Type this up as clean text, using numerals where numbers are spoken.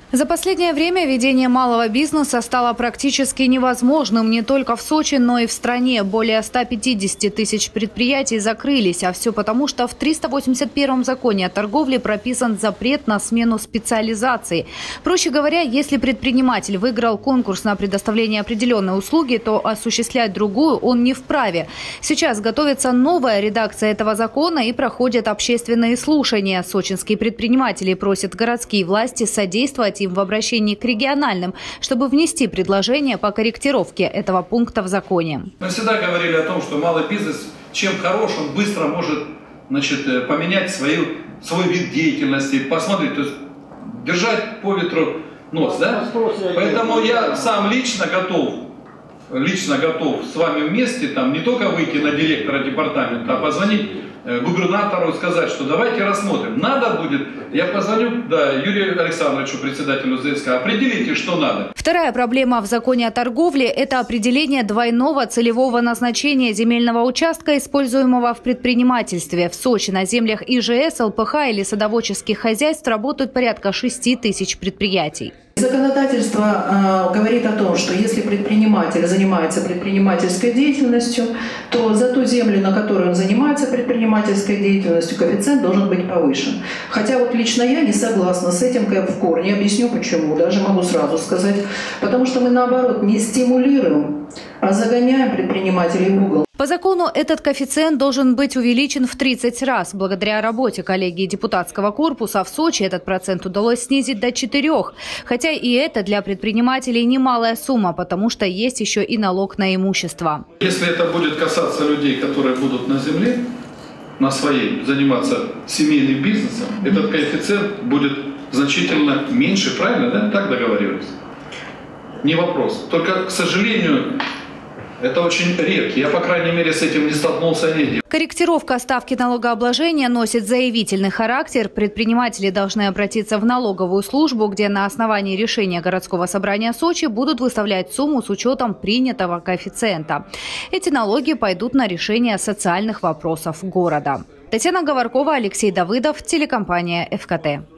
За последнее время ведение малого бизнеса стало практически невозможным не только в Сочи, но и в стране. Более 150 тысяч предприятий закрылись, а все потому, что в 381-м законе о торговле прописан запрет на смену специализации. Проще говоря, если предприниматель выиграл конкурс на предоставление определенной услуги, то осуществлять другую он не вправе. Сейчас готовится новая редакция этого закона и проходят общественные слушания. Сочинские предприниматели просят городские власти содействовать им в обращении к региональным, чтобы внести предложение по корректировке этого пункта в законе. Мы всегда говорили о том, что малый бизнес, чем хорош, он быстро может, поменять свой вид деятельности, посмотреть, то есть держать по ветру нос. Да? Поэтому я сам лично готов с вами вместе не только выйти на директора департамента, а позвонить губернатору и сказать, что давайте рассмотрим. Надо будет, я позвоню Юрию Александровичу, председателю ЗСК, определите, что надо. Вторая проблема в законе о торговле – это определение двойного целевого назначения земельного участка, используемого в предпринимательстве. В Сочи на землях ИЖС, ЛПХ или садоводческих хозяйств работают порядка 6 тысяч предприятий. Законодательство говорит о том, что если предприниматель занимается предпринимательской деятельностью, то за ту землю, на которой он занимается предпринимательской деятельностью, коэффициент должен быть повышен. Хотя лично я не согласна с этим в корне. Объясню почему. Даже могу сразу сказать. Потому что мы наоборот не стимулируем, а загоняем предпринимателей в угол. По закону этот коэффициент должен быть увеличен в 30 раз. Благодаря работе коллегии депутатского корпуса в Сочи этот процент удалось снизить до 4. Хотя и это для предпринимателей немалая сумма, потому что есть еще и налог на имущество. Если это будет касаться людей, которые будут на земле, на своей, заниматься семейным бизнесом, этот коэффициент будет значительно меньше, правильно, да? Так договаривались? Не вопрос. Только, к сожалению, это очень редко. Я, по крайней мере, с этим не столкнулся нигде. Корректировка ставки налогообложения носит заявительный характер. Предприниматели должны обратиться в налоговую службу, где на основании решения городского собрания Сочи будут выставлять сумму с учетом принятого коэффициента. Эти налоги пойдут на решение социальных вопросов города. Татьяна Говоркова, Алексей Давыдов, телекомпания ФКТ.